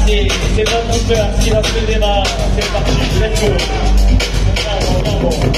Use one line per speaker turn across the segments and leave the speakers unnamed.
Allez, c'est pas mon cœur qui va se démarrer. C'est parti, let's go. Bravo, bravo.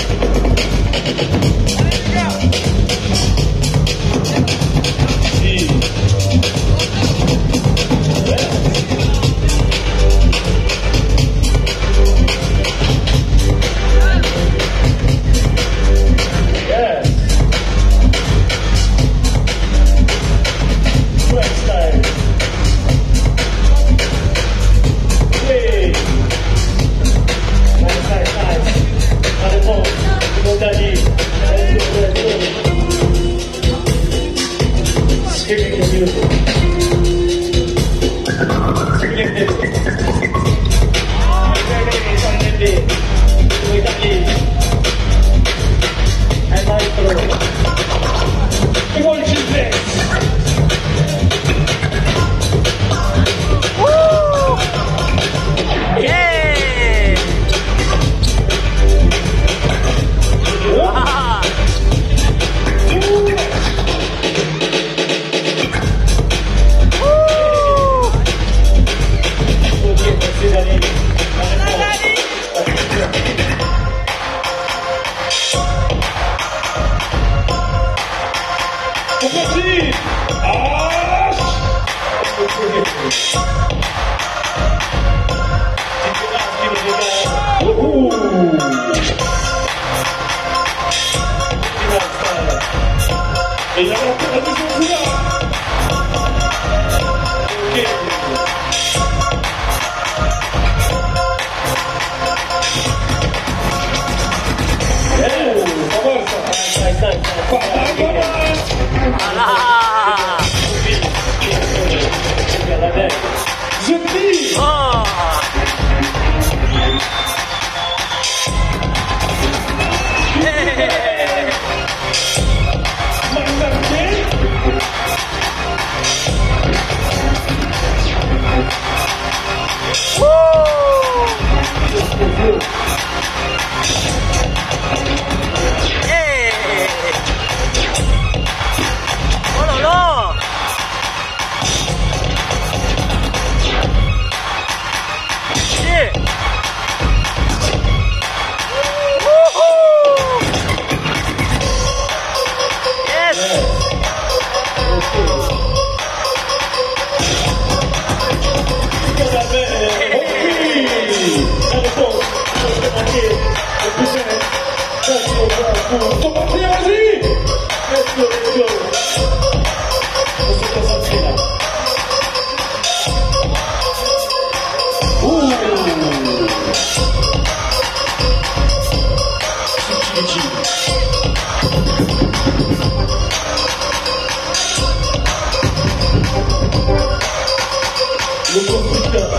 Et là, on a toujours là. Ok. Je prie. Faut partir, vas-y! Let's go, let's go! On se concentre là. Ouh! Le constructeur.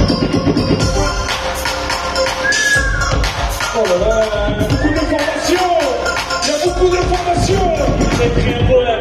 Oh là là, beaucoup d'informations! Il y a beaucoup d'informations! C'est très beau là!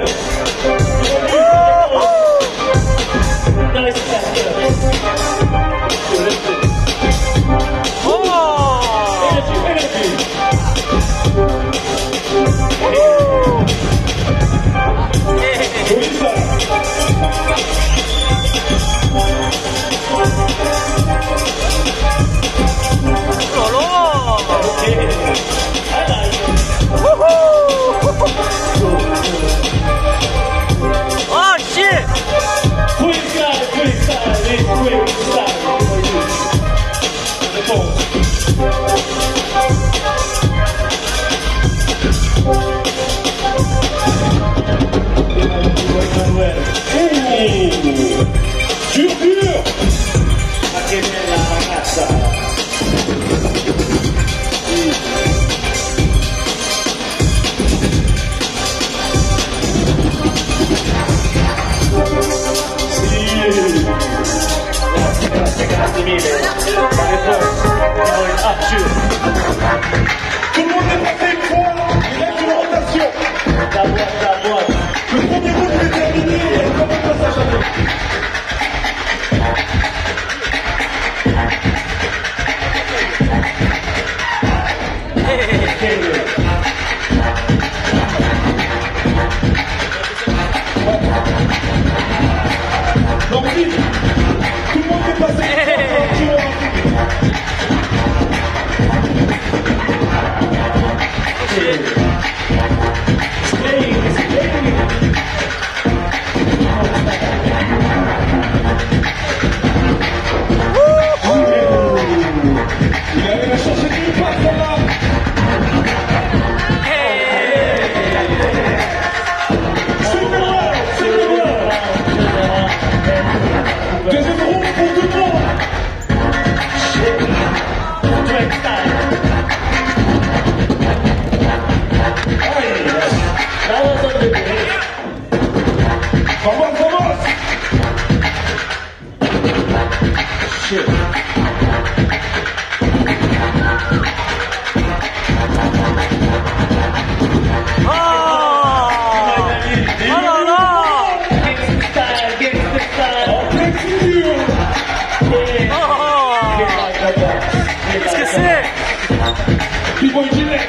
Tout le monde est passé une fois, il reste une rotation. La boîte. Le premier coup est terminé, il y a encore un passage à faire. Donc, tout le monde est passé. Shit.
Qu'est-ce que c'est?
B-Boy G-Nex.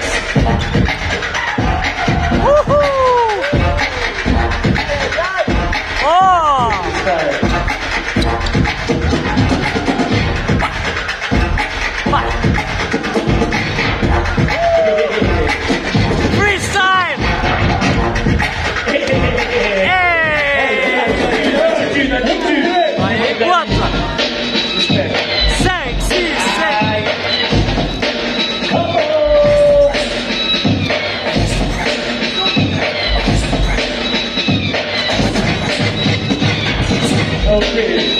Freestyle! Hey! What? 5, 6, 7.
Okay.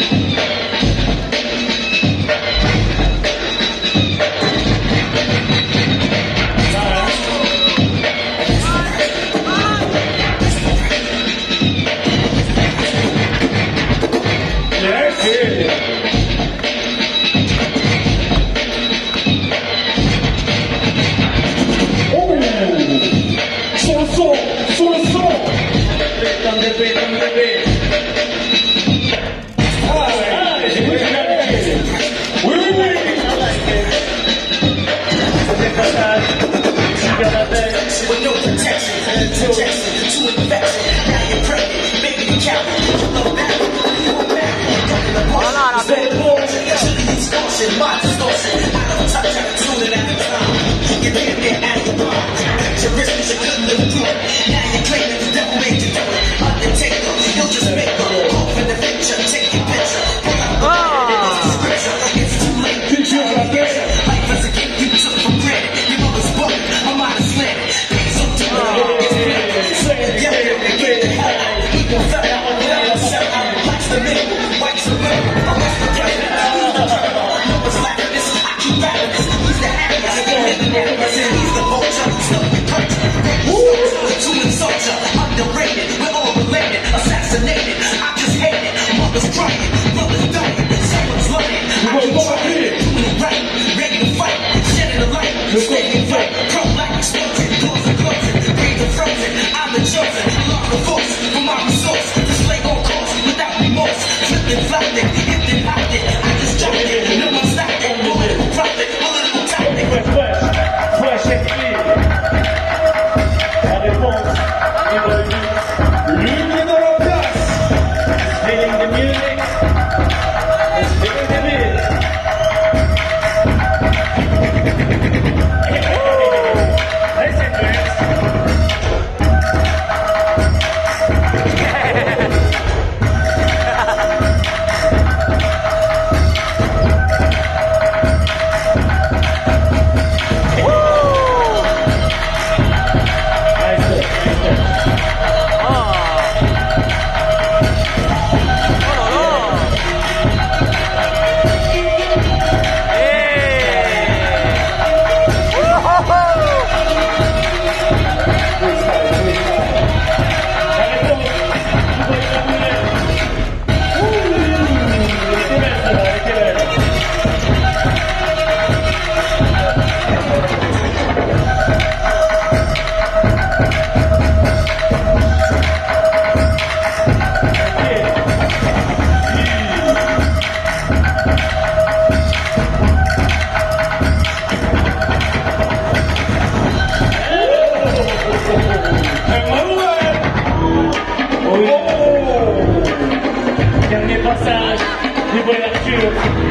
Dernier passage, libre lecture.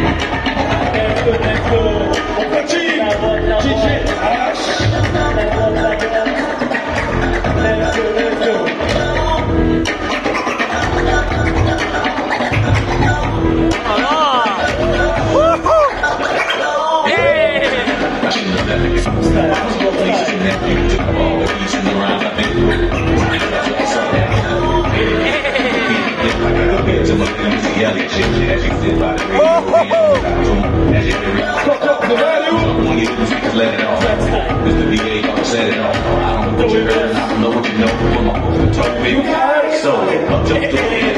On continue. DJ
Mr. VA said it all. I don't know what you heard, I don't know what you know, but my folks told me. So, up to the